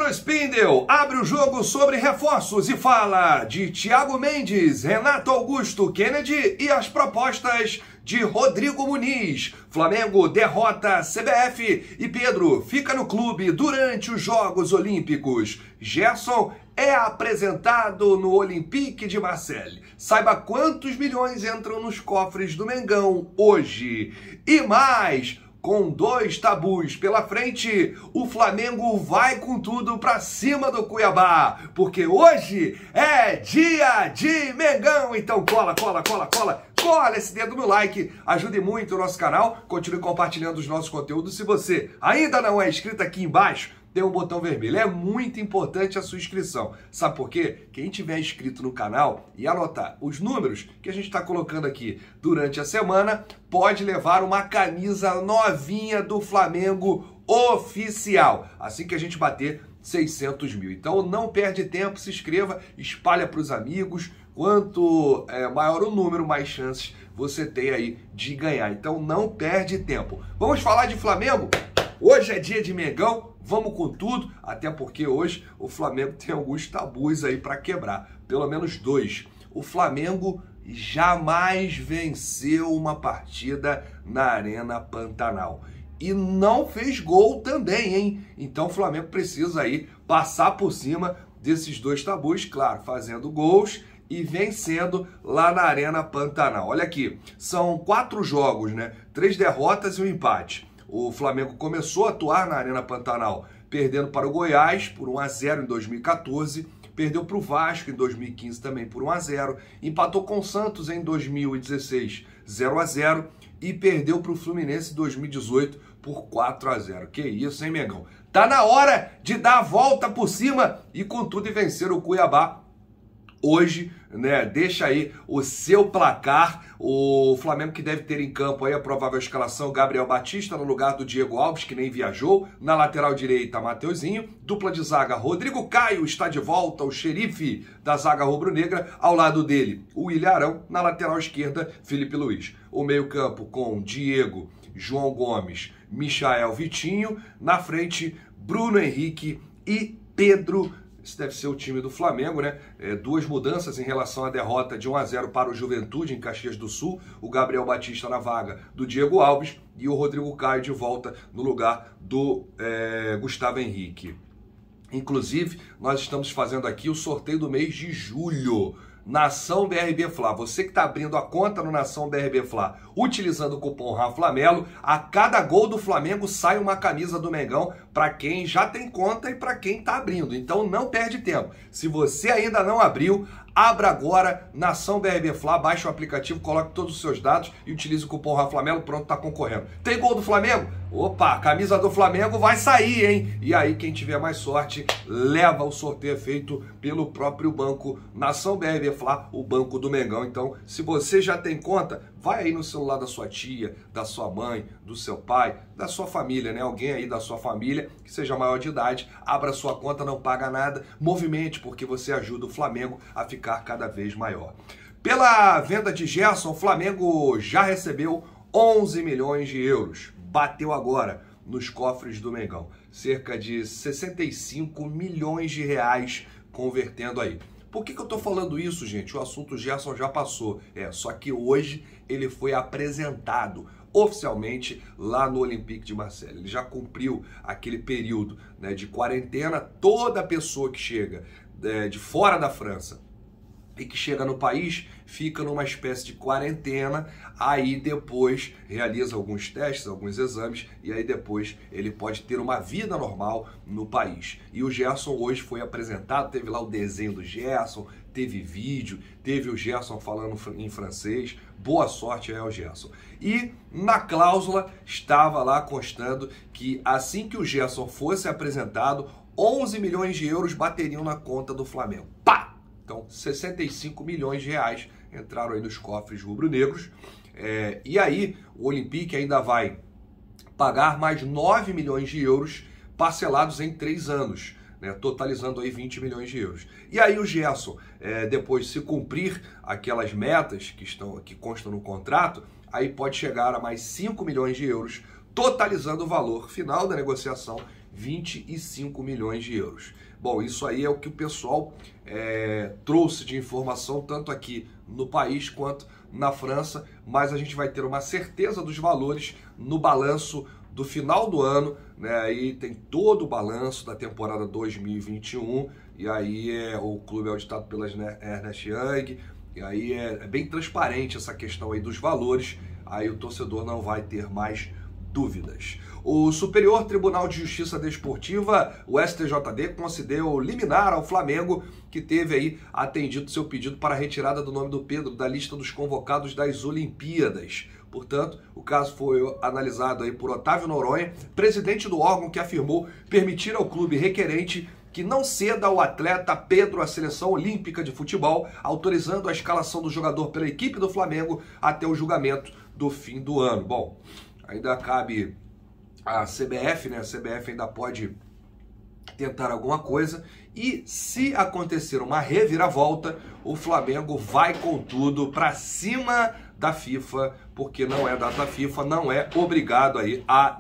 Spindle abre o jogo sobre reforços e fala de Thiago Mendes, Renato Augusto, Kennedy e as propostas de Rodrigo Muniz. Flamengo derrota CBF e Pedro fica no clube durante os Jogos Olímpicos. Gerson é apresentado no Olympique de Marseille. Saiba quantos milhões entram nos cofres do Mengão hoje. E mais, com 2 tabus pela frente, o Flamengo vai com tudo pra cima do Cuiabá, porque hoje é dia de Mengão. Então cola esse dedo no like, ajude muito o nosso canal, continue compartilhando os nossos conteúdos. Se você ainda não é inscrito, aqui embaixo tem um botão vermelho. É muito importante a sua inscrição. Sabe por quê? Quem tiver inscrito no canal e anotar os números que a gente está colocando aqui durante a semana, pode levar uma camisa novinha do Flamengo oficial, assim que a gente bater 600 mil. Então não perde tempo, se inscreva, espalha para os amigos. Quanto maior o número, mais chances você tem aí de ganhar. Então não perde tempo. Vamos falar de Flamengo? Hoje é dia de Mengão. Vamos com tudo, até porque hoje o Flamengo tem alguns tabus aí para quebrar, pelo menos 2. O Flamengo jamais venceu uma partida na Arena Pantanal e não fez gol também, hein? Então o Flamengo precisa aí passar por cima desses 2 tabus, claro, fazendo gols e vencendo lá na Arena Pantanal. Olha aqui, são 4 jogos, né? 3 derrotas e um empate. O Flamengo começou a atuar na Arena Pantanal, perdendo para o Goiás por 1-0 em 2014, perdeu para o Vasco em 2015 também por 1-0, empatou com o Santos em 2016 0-0 e perdeu para o Fluminense em 2018 por 4-0. Que isso, hein, Mengão? Tá na hora de dar a volta por cima e com tudo e vencer o Cuiabá hoje, né? Deixa aí o seu placar. O Flamengo que deve ter em campo aí a provável escalação: Gabriel Batista no lugar do Diego Alves, que nem viajou. Na lateral direita, Mateuzinho. Dupla de zaga, Rodrigo Caio está de volta, o xerife da zaga rubro-negra. Ao lado dele, o Ilharão. Na lateral esquerda, Felipe Luiz. O meio campo com Diego, João Gomes, Michael, Vitinho. Na frente, Bruno Henrique e Pedro. Esse deve ser o time do Flamengo, né? 2 mudanças em relação à derrota de 1-0 para o Juventude em Caxias do Sul. O Gabriel Batista na vaga do Diego Alves e o Rodrigo Caio de volta no lugar do Gustavo Henrique. Inclusive, nós estamos fazendo aqui o sorteio do mês de julho. Nação BRB Fla. Você que está abrindo a conta no Nação BRB Fla, utilizando o cupom RAFLAMELO, a cada gol do Flamengo sai uma camisa do Mengão para quem já tem conta e para quem está abrindo. Então não perde tempo. Se você ainda não abriu, abra agora Nação BRB Fla, baixe o aplicativo, coloque todos os seus dados e utilize o cupom RAFLAMELO, pronto, está concorrendo. Tem gol do Flamengo? Opa, a camisa do Flamengo vai sair, hein? E aí quem tiver mais sorte leva o sorteio feito pelo próprio banco Nação BRB Fla, o banco do Mengão. Então, se você já tem conta, vai aí no celular da sua tia, da sua mãe, do seu pai, da sua família, né? Alguém aí da sua família que seja maior de idade, abra sua conta, não paga nada, movimente, porque você ajuda o Flamengo a ficar cada vez maior. Pela venda de Gerson, o Flamengo já recebeu 11 milhões de euros. Bateu agora nos cofres do Mengão. Cerca de 65 milhões de reais convertendo aí. Por que eu tô falando isso, gente? O assunto Gerson já passou. Só que hoje ele foi apresentado oficialmente lá no Olympique de Marseille. Ele já cumpriu aquele período, né, de quarentena. Toda pessoa que chega de fora da França e que chega no país fica numa espécie de quarentena, aí depois realiza alguns testes, alguns exames, e aí depois ele pode ter uma vida normal no país. E o Gerson hoje foi apresentado, teve lá o desenho do Gerson, teve vídeo, teve o Gerson falando em francês. Boa sorte aí ao Gerson. E na cláusula estava lá constando que assim que o Gerson fosse apresentado, 11 milhões de euros bateriam na conta do Flamengo. Pá! Então, 65 milhões de reais entraram aí nos cofres rubro-negros. E aí, o Olympique ainda vai pagar mais 9 milhões de euros parcelados em 3 anos, né, totalizando aí 20 milhões de euros. E aí o Gerson, depois, se cumprir aquelas metas que constam no contrato, aí pode chegar a mais 5 milhões de euros, totalizando o valor final da negociação 25 milhões de euros. Bom, isso aí é o que o pessoal trouxe de informação, tanto aqui no país quanto na França, mas a gente vai ter uma certeza dos valores no balanço do final do ano, né? Aí tem todo o balanço da temporada 2021, e aí o clube é auditado pela Ernst Young, e aí é bem transparente essa questão aí dos valores, aí o torcedor não vai ter mais dúvidas. O Superior Tribunal de Justiça Desportiva, o STJD, concedeu liminar ao Flamengo, que teve aí atendido seu pedido para a retirada do nome do Pedro da lista dos convocados das Olimpíadas. Portanto, o caso foi analisado aí por Otávio Noronha, presidente do órgão, que afirmou permitir ao clube requerente que não ceda ao atleta Pedro à seleção olímpica de futebol, autorizando a escalação do jogador pela equipe do Flamengo até o julgamento do fim do ano. Bom, ainda cabe a CBF, né? A CBF ainda pode tentar alguma coisa, e se acontecer uma reviravolta, o Flamengo vai com tudo para cima da FIFA, porque não é data da FIFA, não é obrigado aí a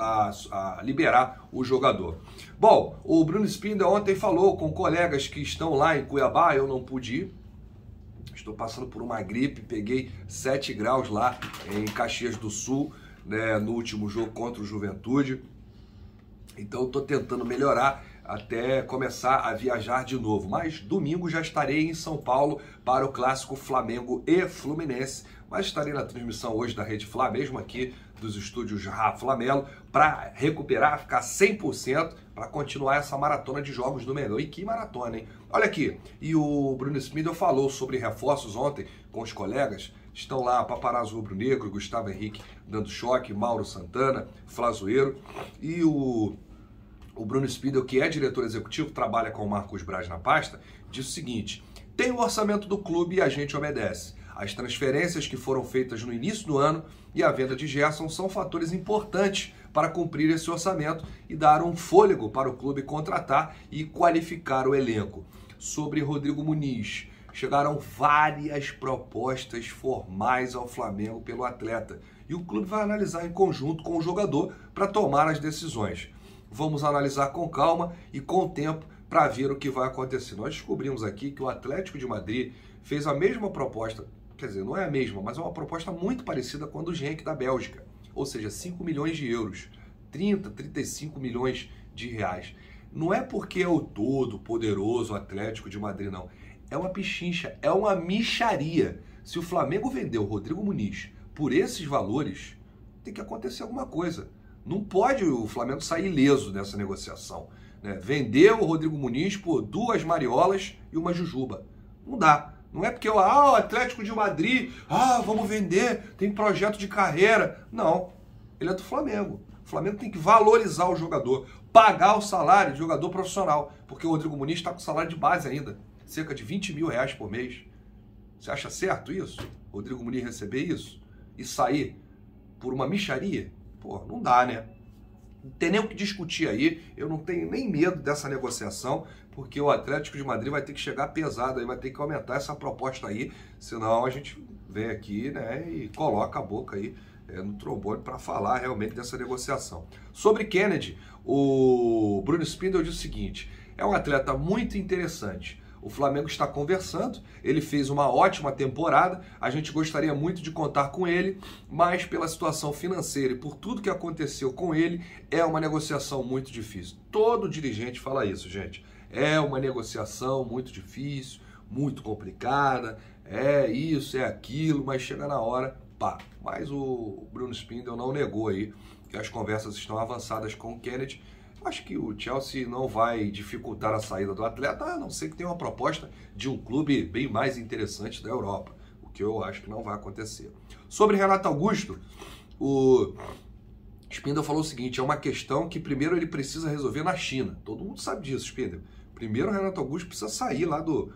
liberar o jogador. Bom, o Bruno Spindel ontem falou com colegas que estão lá em Cuiabá, eu não pude ir, estou passando por uma gripe, peguei 7 graus lá em Caxias do Sul, né, no último jogo contra o Juventude, então estou tentando melhorar até começar a viajar de novo, mas domingo já estarei em São Paulo para o clássico Flamengo e Fluminense, mas estarei na transmissão hoje da Rede Fla, mesmo aqui dos estúdios Rafa Melo, para recuperar, ficar 100%, para continuar essa maratona de jogos do Mengão. E que maratona, hein? Olha aqui, e o Bruno Spindel falou sobre reforços ontem com os colegas. Estão lá Paparazzo Rubro-Negro, Gustavo Henrique dando choque, Mauro Santana, Flazoeiro, e o Bruno Spindel, que é diretor executivo, trabalha com o Marcos Braz na pasta, diz o seguinte: tem o orçamento do clube e a gente obedece. As transferências que foram feitas no início do ano e a venda de Gerson são fatores importantes para cumprir esse orçamento e dar um fôlego para o clube contratar e qualificar o elenco. Sobre Rodrigo Muniz, chegaram várias propostas formais ao Flamengo pelo atleta e o clube vai analisar em conjunto com o jogador para tomar as decisões. Vamos analisar com calma e com tempo para ver o que vai acontecer. Nós descobrimos aqui que o Atlético de Madrid fez a mesma proposta, quer dizer, não é a mesma, mas é uma proposta muito parecida com a do Genk da Bélgica, ou seja, 5 milhões de euros, 35 milhões de reais. Não é porque é o todo poderoso Atlético de Madrid, não. É uma pichincha, é uma mixaria. Se o Flamengo vendeu o Rodrigo Muniz por esses valores, tem que acontecer alguma coisa. Não pode o Flamengo sair ileso dessa negociação, né? Vender o Rodrigo Muniz por 2 mariolas e uma jujuba. Não dá. Não é porque o Atlético de Madrid, vamos vender, tem projeto de carreira. Não, ele é do Flamengo. O Flamengo tem que valorizar o jogador, pagar o salário de jogador profissional, porque o Rodrigo Muniz está com salário de base ainda, cerca de 20 mil reais por mês. Você acha certo isso? O Rodrigo Muniz receber isso e sair por uma mixaria? Pô, não dá, né? Não tem nem o que discutir aí, eu não tenho nem medo dessa negociação, porque o Atlético de Madrid vai ter que chegar pesado aí, vai ter que aumentar essa proposta aí, senão a gente vem aqui, né, e coloca a boca aí no trombone para falar realmente dessa negociação. Sobre Kennedy, o Bruno Spindel diz o seguinte: é um atleta muito interessante. O Flamengo está conversando, ele fez uma ótima temporada, a gente gostaria muito de contar com ele, mas pela situação financeira e por tudo que aconteceu com ele, é uma negociação muito difícil. Todo dirigente fala isso, gente. É uma negociação muito difícil, muito complicada, é isso, é aquilo, mas chega na hora, pá. Mas o Bruno Spindel não negou aí que as conversas estão avançadas com o Kennedy. Acho que o Chelsea não vai dificultar a saída do atleta, a não ser que tenha uma proposta de um clube bem mais interessante da Europa, o que eu acho que não vai acontecer. Sobre Renato Augusto, o Spindel falou o seguinte: é uma questão que primeiro ele precisa resolver na China. Todo mundo sabe disso, Spindel. Primeiro o Renato Augusto precisa sair lá do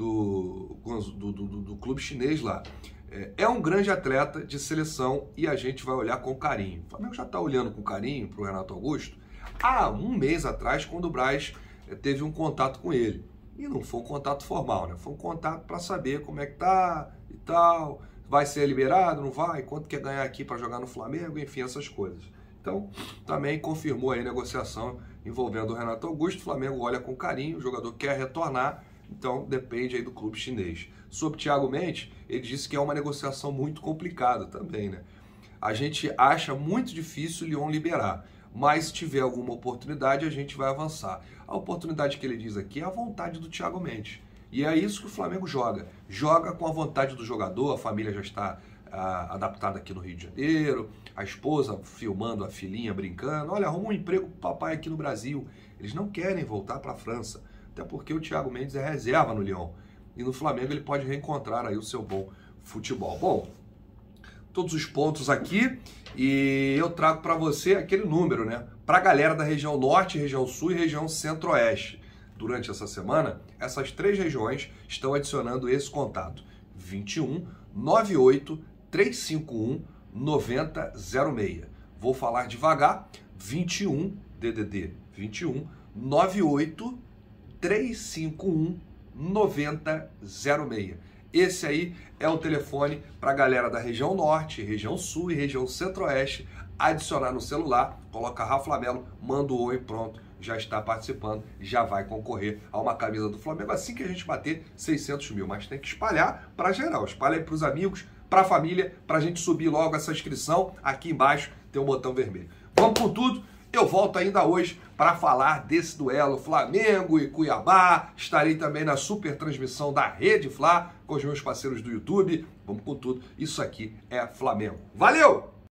clube chinês lá. É um grande atleta de seleção e a gente vai olhar com carinho. O Flamengo já está olhando com carinho para o Renato Augusto há um mês atrás, quando o Braz teve um contato com ele. E não foi um contato formal, né? Foi um contato para saber como é que tá e tal, vai ser liberado, não vai, quanto quer ganhar aqui para jogar no Flamengo, enfim, essas coisas. Então, também confirmou aí a negociação envolvendo o Renato Augusto. O Flamengo olha com carinho, o jogador quer retornar, então depende aí do clube chinês. Sobre Thiago Mendes, ele disse que é uma negociação muito complicada também, né? A gente acha muito difícil o Lyon liberar, mas se tiver alguma oportunidade, a gente vai avançar. A oportunidade que ele diz aqui é a vontade do Thiago Mendes. E é isso que o Flamengo joga. Joga com a vontade do jogador, a família já está adaptada aqui no Rio de Janeiro, a esposa filmando a filhinha, brincando. Olha, arruma um emprego pro papai aqui no Brasil. Eles não querem voltar para a França, até porque o Thiago Mendes é reserva no Lyon. E no Flamengo ele pode reencontrar aí o seu bom futebol. Bom, todos os pontos aqui e eu trago para você aquele número, né? Para a galera da região norte, região sul e região centro-oeste. Durante essa semana, essas 3 regiões estão adicionando esse contato: 21 98 351 9006. Vou falar devagar: 21 DDD 21 98 351 9006. Esse aí é o telefone para a galera da região norte, região sul e região centro-oeste adicionar no celular, coloca Rafa Melo, manda o oi, pronto, já está participando, já vai concorrer a uma camisa do Flamengo assim que a gente bater 600 mil. Mas tem que espalhar para geral, espalha aí para os amigos, para a família, para a gente subir logo essa inscrição. Aqui embaixo tem um botão vermelho. Vamos com tudo. Eu volto ainda hoje para falar desse duelo Flamengo e Cuiabá. Estarei também na super transmissão da Rede Fla com os meus parceiros do YouTube. Vamos com tudo. Isso aqui é Flamengo. Valeu!